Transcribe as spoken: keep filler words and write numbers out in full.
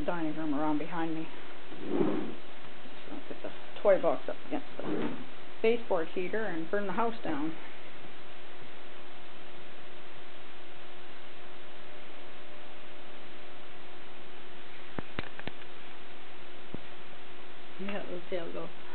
dining room around behind me. So I'll put the toy box up against the baseboard heater and burn the house down. Yeah, let's see how it goes.